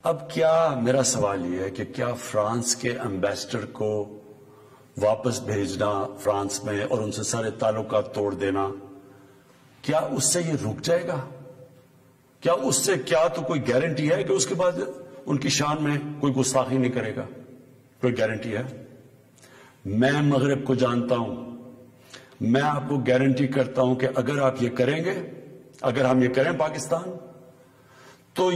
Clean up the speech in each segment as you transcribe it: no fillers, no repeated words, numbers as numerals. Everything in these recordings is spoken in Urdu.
اب کیا میرا سوال یہ ہے کہ کیا فرانس کے ایمبیسڈر کو واپس بھیجنا فرانس میں اور ان سے سارے تعلقات توڑ دینا، کیا اس سے یہ رک جائے گا؟ کیا اس سے کیا تو کوئی گارنٹی ہے کہ اس کے بعد ان کی شان میں کوئی گستاخی نہیں کرے گا؟ کوئی گارنٹی ہے؟ میں مغرب کو جانتا ہوں، میں آپ کو گارنٹی کرتا ہوں کہ اگر آپ یہ کریں گے، اگر ہم یہ کریں پاکستان، تو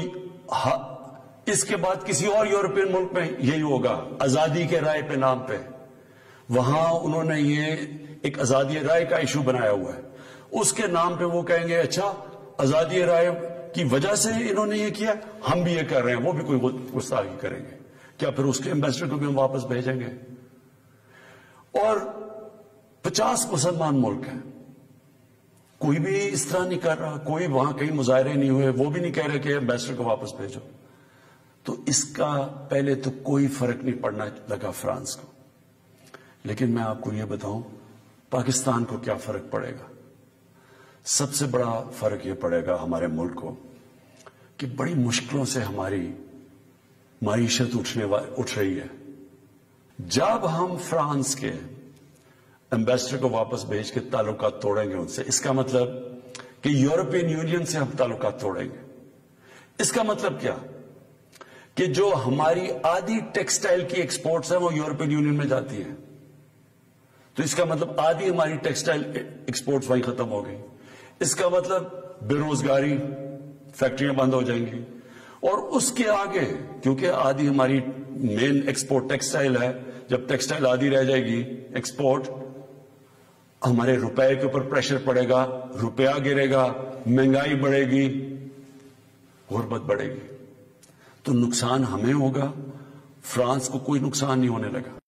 اس کے بعد کسی اور یورپین ملک میں یہی ہوگا، آزادی کے رائے پہ نام پہ۔ وہاں انہوں نے یہ ایک آزادی رائے کا ایشو بنایا ہوا ہے، اس کے نام پہ وہ کہیں گے اچھا آزادی رائے کی وجہ سے انہوں نے یہ کیا، ہم بھی یہ کر رہے ہیں، وہ بھی کوئی گستاخی کریں گے۔ کیا پھر اس کے ایمبیسڈر کو بھی ہم واپس بھیجیں گے؟ اور 50 مسلمان ملک ہیں، کوئی بھی اس طرح نہیں کر رہا، کوئی وہاں کہیں مظاہرے نہیں ہوئے، وہ بھی نہیں کہہ رہے کہ ایمبیسڈر کو واپس بھیجو۔ تو اس کا پہلے تو کوئی فرق نہیں پڑنا لگا فرانس کو، لیکن میں آپ کو یہ بتاؤں پاکستان کو کیا فرق پڑے گا۔ سب سے بڑا فرق یہ پڑے گا ہمارے ملک کو کہ بڑی مشکلوں سے ہماری معیشت اٹھ رہی ہے۔ جب ہم فرانس کے ایمبیسڈر کو واپس بھیج کے تعلقات توڑیں گے ان سے، اس کا مطلب کہ یورپین یونین سے ہم تعلقات توڑیں گے۔ اس کا مطلب کیا کہ جو ہماری آدھی ٹیکسٹائل کی ایکسپورٹس ہیں وہ یورپین یونین میں جاتی ہیں، تو اس کا مطلب آدھی ہماری ٹیکسٹائل ایکسپورٹس وہیں ختم ہو گئی۔ اس کا مطلب بے روزگاری، فیکٹریاں بند ہو جائیں گی، اور اس کے آگے کیونکہ آدھی ہماری مین ایکسپورٹ ٹیکسٹائل ہے، جب ٹیکسٹائل آدھی رہ جائے گی ایکسپورٹ، ہمارے روپے کے اوپر پریشر پڑے گا، روپیہ گرے گا، مہنگائی بڑھے گی، غربت بڑھے گی، تو نقصان ہمیں ہوگا، فرانس کو کوئی نقصان نہیں ہونے لگا۔